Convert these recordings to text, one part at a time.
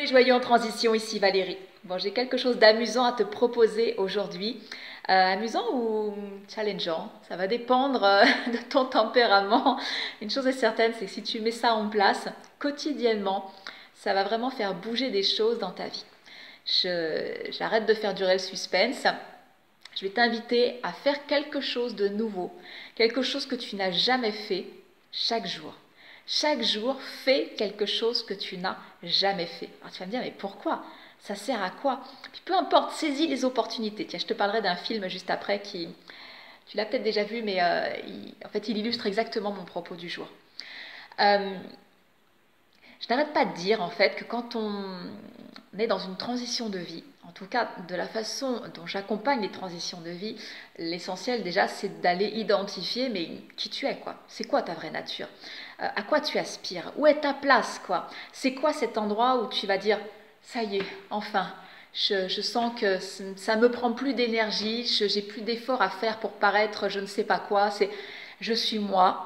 Les joyeux en transition, ici Valérie. Bon, j'ai quelque chose d'amusant à te proposer aujourd'hui. Amusant ou challengeant, ça va dépendre de ton tempérament. Une chose est certaine, c'est que si tu mets ça en place quotidiennement, ça va vraiment faire bouger des choses dans ta vie. J'arrête de faire durer le suspense. Je vais t'inviter à faire quelque chose de nouveau, quelque chose que tu n'as jamais fait chaque jour. Chaque jour, fais quelque chose que tu n'as jamais fait. Alors tu vas me dire, mais pourquoi? Ça sert à quoi? Puis peu importe, saisis les opportunités. Tiens, je te parlerai d'un film juste après qui, tu l'as peut-être déjà vu, mais en fait, il illustre exactement mon propos du jour. Euh, je n'arrête pas de dire en fait que quand on est dans une transition de vie, en tout cas de la façon dont j'accompagne les transitions de vie, l'essentiel déjà c'est d'aller identifier mais qui tu es quoi, c'est quoi ta vraie nature, à quoi tu aspires, où est ta place quoi, c'est quoi cet endroit où tu vas dire ça y est, enfin, je sens que ça me prend plus d'énergie, j'ai plus d'efforts à faire pour paraître je ne sais pas quoi, c'est je suis moi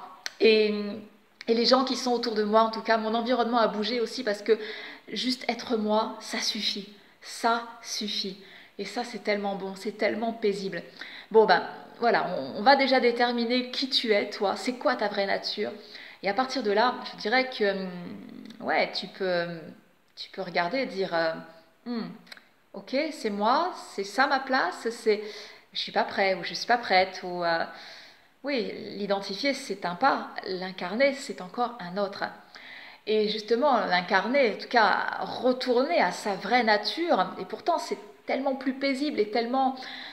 et les gens qui sont autour de moi, en tout cas, mon environnement a bougé aussi parce que juste être moi, ça suffit. Ça suffit. Et ça, c'est tellement bon, c'est tellement paisible. Bon, ben voilà, on va déjà déterminer qui tu es, toi, c'est quoi ta vraie nature. Et à partir de là, je dirais que, ouais, tu peux regarder et dire, Hmm, ok, c'est moi, c'est ça ma place, c'est, je suis pas prêt ou je suis pas prête ou oui, l'identifier, c'est un pas, l'incarner, c'est encore un autre. Et justement, l'incarner, en tout cas, retourner à sa vraie nature, et pourtant c'est tellement plus paisible et tellement...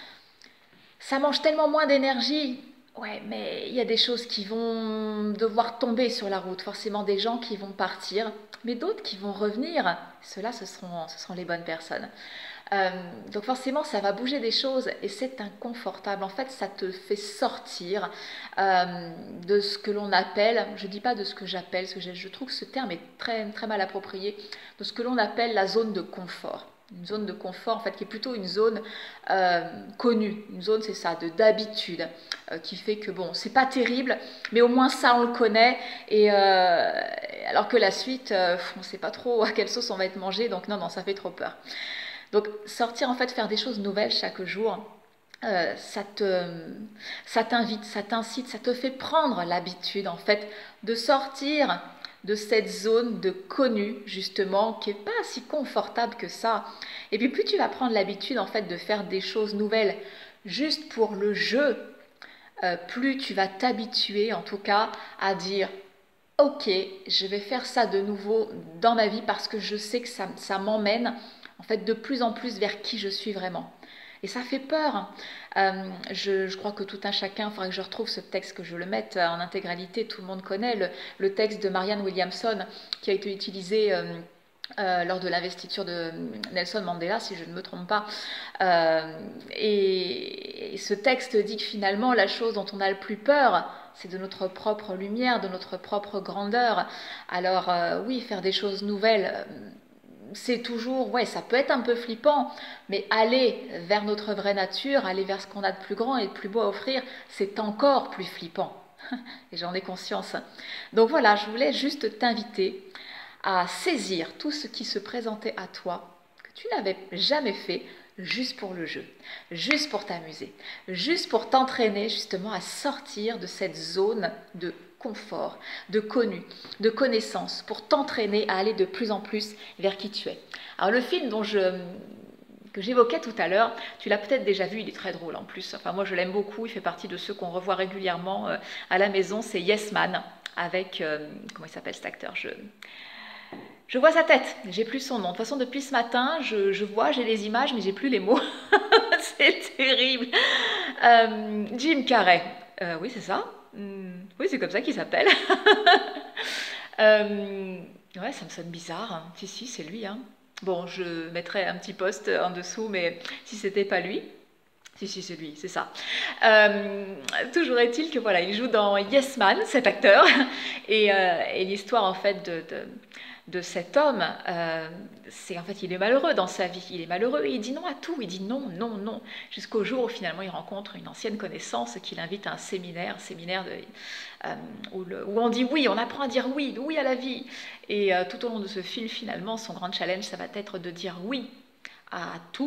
Ça mange tellement moins d'énergie. Ouais, mais il y a des choses qui vont devoir tomber sur la route, forcément des gens qui vont partir, mais d'autres qui vont revenir. Ceux-là, ce seront les bonnes personnes. Euh, donc forcément, ça va bouger des choses et c'est inconfortable. En fait, ça te fait sortir de ce que l'on appelle, je ne dis pas de ce que j'appelle, parce que je trouve que ce terme est très, très mal approprié, de ce que l'on appelle la zone de confort. Une zone de confort, en fait, qui est plutôt une zone connue. Une zone, c'est ça, d'habitude, qui fait que, bon, c'est pas terrible, mais au moins ça, on le connaît. Et alors que la suite, on ne sait pas trop à quelle sauce on va être mangé, donc non, non, ça fait trop peur. Donc sortir en fait, faire des choses nouvelles chaque jour, euh, ça te, ça t'invite, ça t'incite, ça te fait prendre l'habitude en fait de sortir de cette zone de connu justement qui est pas si confortable que ça. Et puis plus tu vas prendre l'habitude en fait de faire des choses nouvelles juste pour le jeu, plus tu vas t'habituer en tout cas à dire ok, je vais faire ça de nouveau dans ma vie parce que je sais que ça m'emmène en fait de plus en plus vers qui je suis vraiment. Et ça fait peur. Je crois que tout un chacun, il faudrait que je retrouve ce texte, que je le mette en intégralité, tout le monde connaît le texte de Marianne Williamson qui a été utilisé lors de l'investiture de Nelson Mandela, si je ne me trompe pas. Et ce texte dit que finalement, la chose dont on a le plus peur, c'est de notre propre lumière, de notre propre grandeur. Alors oui, faire des choses nouvelles, c'est toujours, ouais, ça peut être un peu flippant, mais aller vers notre vraie nature, aller vers ce qu'on a de plus grand et de plus beau à offrir, c'est encore plus flippant. Et j'en ai conscience. Donc voilà, je voulais juste t'inviter à saisir tout ce qui se présentait à toi, que tu n'avais jamais fait, juste pour le jeu, juste pour t'amuser, juste pour t'entraîner justement à sortir de cette zone de confort, de connu, de connaissance, pour t'entraîner à aller de plus en plus vers qui tu es. Alors le film que j'évoquais tout à l'heure, tu l'as peut-être déjà vu, il est très drôle en plus. Enfin moi je l'aime beaucoup, il fait partie de ceux qu'on revoit régulièrement à la maison, c'est Yes Man, avec, comment il s'appelle cet acteur, je vois sa tête, j'ai plus son nom. De toute façon, depuis ce matin, je vois, j'ai les images, mais j'ai plus les mots. C'est terrible. Jim Carrey. Oui, c'est ça. Oui, c'est comme ça qu'il s'appelle. Euh, ouais, ça me sonne bizarre, hein. Si, si, c'est lui, hein. Bon, je mettrai un petit post en dessous, mais si c'était pas lui. Si, si, c'est lui, c'est ça. Euh, Toujours est-il que voilà, il joue dans Yes Man, cet acteur, et l'histoire en fait de cet homme, c'est en fait il est malheureux dans sa vie, il est malheureux et il dit non à tout, il dit non, non, non, jusqu'au jour où finalement il rencontre une ancienne connaissance qui l'invite à un séminaire, où on dit oui, on apprend à dire oui, oui à la vie. Et tout au long de ce film, finalement, son grand challenge, ça va être de dire oui à tout.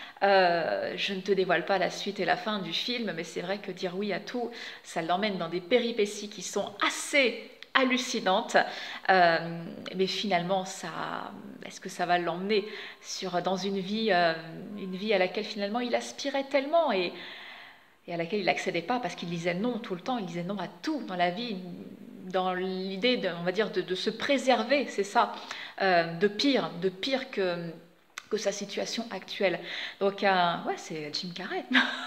Je ne te dévoile pas la suite et la fin du film, mais c'est vrai que dire oui à tout, ça l'emmène dans des péripéties qui sont assez hallucinantes, mais finalement, est-ce que ça va l'emmener dans une vie à laquelle finalement il aspirait tellement et à laquelle il n'accédait pas parce qu'il disait non tout le temps, il disait non à tout dans la vie, dans l'idée, on va dire, de se préserver, c'est ça, de pire que sa situation actuelle. Donc, ouais, c'est Jim Carrey.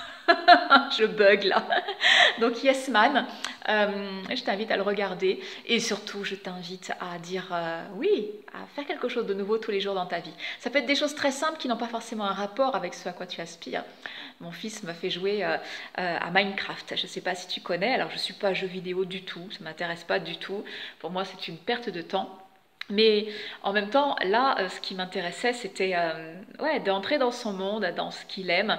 Je bug là. Donc Yes Man, je t'invite à le regarder et surtout je t'invite à dire oui, à faire quelque chose de nouveau tous les jours dans ta vie. Ça peut être des choses très simples qui n'ont pas forcément un rapport avec ce à quoi tu aspires. Mon fils m'a fait jouer à Minecraft. Je ne sais pas si tu connais, alors je ne suis pas jeu vidéo du tout, ça ne m'intéresse pas du tout. Pour moi c'est une perte de temps. Mais en même temps, là, ce qui m'intéressait, c'était ouais, d'entrer dans son monde, dans ce qu'il aime,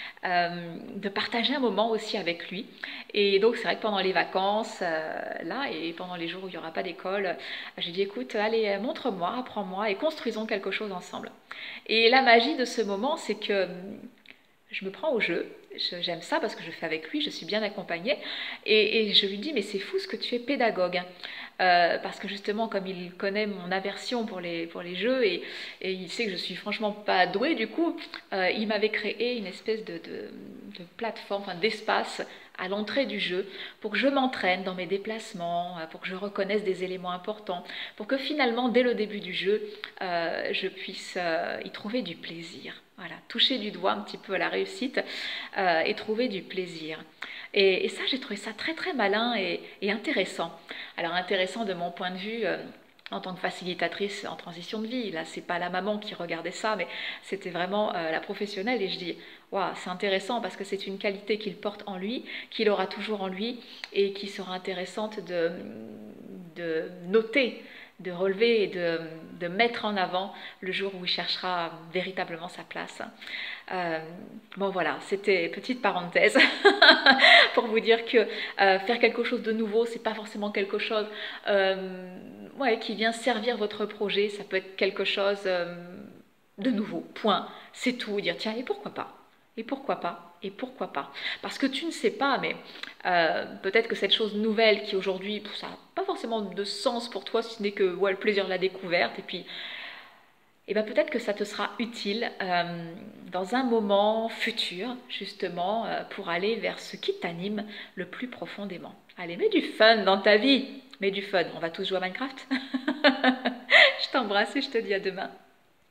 de partager un moment aussi avec lui. Et donc, c'est vrai que pendant les vacances, là, et pendant les jours où il n'y aura pas d'école, j'ai dit, écoute, allez, montre-moi, apprends-moi et construisons quelque chose ensemble. Et la magie de ce moment, c'est que je me prends au jeu, j'aime ça parce que je fais avec lui, je suis bien accompagnée, et je lui dis, mais c'est fou ce que tu es pédagogue, hein. Parce que justement, comme il connaît mon aversion pour les jeux, et il sait que je suis franchement pas douée, du coup, il m'avait créé une espèce de plateforme, enfin, d'espace à l'entrée du jeu, pour que je m'entraîne dans mes déplacements, pour que je reconnaisse des éléments importants, pour que finalement, dès le début du jeu, je puisse y trouver du plaisir. Voilà, toucher du doigt un petit peu à la réussite et trouver du plaisir. Et ça, j'ai trouvé ça très très malin et intéressant. Alors intéressant de mon point de vue en tant que facilitatrice en transition de vie. Là, c'est pas la maman qui regardait ça, mais c'était vraiment la professionnelle. Et je dis, waouh, c'est intéressant parce que c'est une qualité qu'il porte en lui, qu'il aura toujours en lui et qui sera intéressante de noter, de relever et de mettre en avant le jour où il cherchera véritablement sa place. Bon voilà, c'était petite parenthèse pour vous dire que faire quelque chose de nouveau, c'est pas forcément quelque chose ouais, qui vient servir votre projet, ça peut être quelque chose de nouveau, point, c'est tout, dire tiens, et pourquoi pas? Et pourquoi pas? Et pourquoi pas? Parce que tu ne sais pas, mais peut-être que cette chose nouvelle qui aujourd'hui, ça n'a pas forcément de sens pour toi, si ce n'est que ouais, le plaisir de la découverte, et puis et bien peut-être que ça te sera utile dans un moment futur, justement, pour aller vers ce qui t'anime le plus profondément. Allez, mets du fun dans ta vie, mets du fun. On va tous jouer à Minecraft. Je t'embrasse et je te dis à demain.